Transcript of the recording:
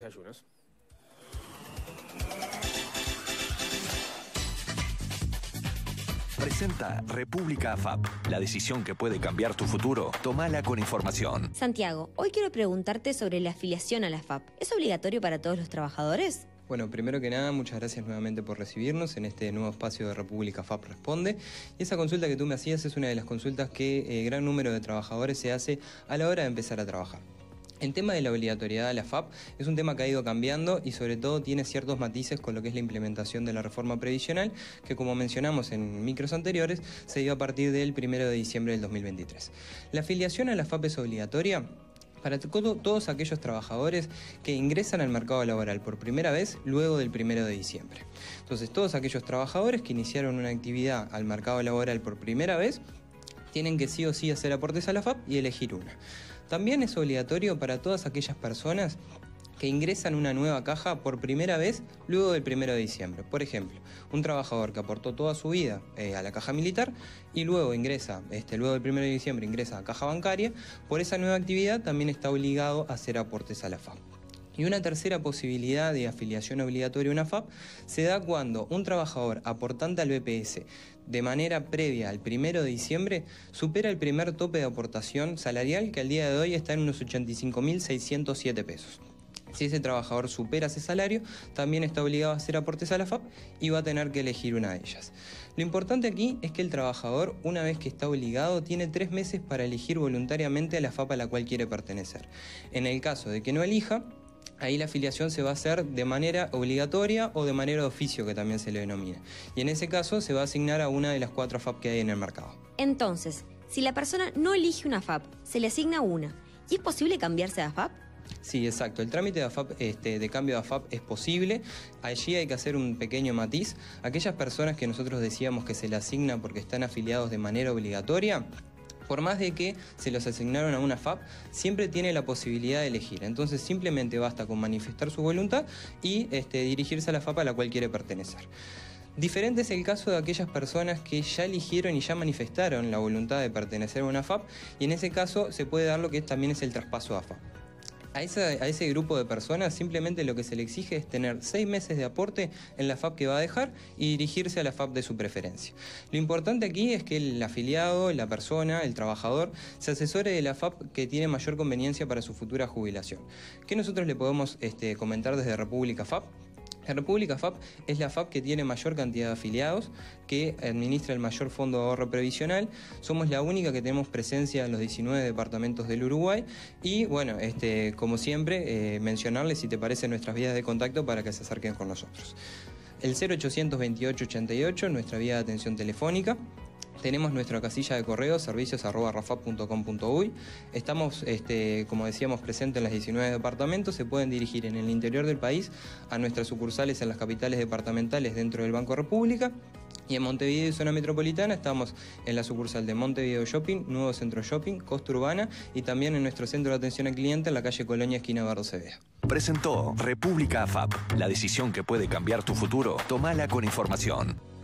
desayunos. Presenta República AFAP. La decisión que puede cambiar tu futuro, tómala con información. Santiago, hoy quiero preguntarte sobre la afiliación a la AFAP. ¿Es obligatorio para todos los trabajadores? Bueno, primero que nada, muchas gracias nuevamente por recibirnos en este nuevo espacio de República AFAP Responde. Y esa consulta que tú me hacías es una de las consultas que gran número de trabajadores se hace a la hora de empezar a trabajar. El tema de la obligatoriedad de la AFAP es un tema que ha ido cambiando y sobre todo tiene ciertos matices con lo que es la implementación de la reforma previsional, que como mencionamos en micros anteriores, se dio a partir del 1 de diciembre del 2023. La afiliación a la AFAP es obligatoria para todos aquellos trabajadores que ingresan al mercado laboral por primera vez luego del 1 de diciembre. Entonces, todos aquellos trabajadores que iniciaron una actividad al mercado laboral por primera vez tienen que sí o sí hacer aportes a la AFAP y elegir una. También es obligatorio para todas aquellas personas que ingresan una nueva caja por primera vez luego del 1 de diciembre. Por ejemplo, un trabajador que aportó toda su vida a la caja militar y luego ingresa, luego del 1 de diciembre ingresa a caja bancaria, por esa nueva actividad también está obligado a hacer aportes a la AFAP. Y una tercera posibilidad de afiliación obligatoria a una AFAP se da cuando un trabajador aportante al BPS de manera previa al 1 de diciembre supera el primer tope de aportación salarial, que al día de hoy está en unos 85.607 pesos. Si ese trabajador supera ese salario, también está obligado a hacer aportes a la AFAP y va a tener que elegir una de ellas. Lo importante aquí es que el trabajador, una vez que está obligado, tiene 3 meses para elegir voluntariamente a la AFAP a la cual quiere pertenecer. En el caso de que no elija, ahí la afiliación se va a hacer de manera obligatoria o de manera de oficio, que también se le denomina. Y en ese caso se va a asignar a una de las 4 AFAP que hay en el mercado. Entonces, si la persona no elige una AFAP, se le asigna una. ¿Y es posible cambiarse de AFAP? Sí, exacto. El trámite de AFAP, de cambio de AFAP es posible. Allí hay que hacer un pequeño matiz. Aquellas personas que nosotros decíamos que se le asigna porque están afiliados de manera obligatoria, por más de que se los asignaron a una AFAP, siempre tiene la posibilidad de elegir. Entonces simplemente basta con manifestar su voluntad y dirigirse a la AFAP a la cual quiere pertenecer. Diferente es el caso de aquellas personas que ya eligieron y ya manifestaron la voluntad de pertenecer a una AFAP, y en ese caso se puede dar lo que también es el traspaso a AFAP. A ese grupo de personas simplemente lo que se le exige es tener 6 meses de aporte en la AFAP que va a dejar y dirigirse a la AFAP de su preferencia. Lo importante aquí es que el afiliado, la persona, el trabajador, se asesore de la AFAP que tiene mayor conveniencia para su futura jubilación. ¿Qué nosotros le podemos comentar desde República AFAP? La República AFAP es la AFAP que tiene mayor cantidad de afiliados, que administra el mayor fondo de ahorro previsional. Somos la única que tenemos presencia en los 19 departamentos del Uruguay. Y bueno, como siempre, mencionarles, si te parece, nuestras vías de contacto para que se acerquen con nosotros. El 0800 28 88, nuestra vía de atención telefónica. Tenemos nuestra casilla de correo, servicios@rafap.com.uy. Estamos, como decíamos, presentes en los 19 departamentos. Se pueden dirigir en el interior del país a nuestras sucursales en las capitales departamentales dentro del Banco República. Y en Montevideo y zona metropolitana estamos en la sucursal de Montevideo Shopping, Nuevo Centro Shopping, Costa Urbana, y también en nuestro centro de atención al cliente en la calle Colonia, esquina Bardo Cevea. Presentó República AFAP. La decisión que puede cambiar tu futuro, tómala con información.